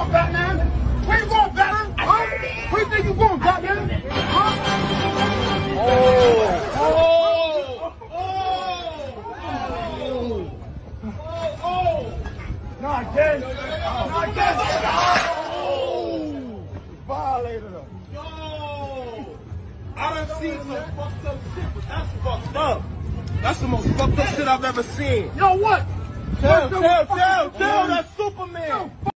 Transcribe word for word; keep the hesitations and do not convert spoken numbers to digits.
going, Batman? Where you going, Batman? Huh? Where you think you going, Batman? Huh? Oh! Oh! Oh! Oh! Oh! Not again. Not again. Oh! Violated him. Yo! I done seen some fucked up shit, but that's fucked up. That's the most fucked up shit I've ever seen. Yo, what? Tell, tell, tell, tell, that's Superman.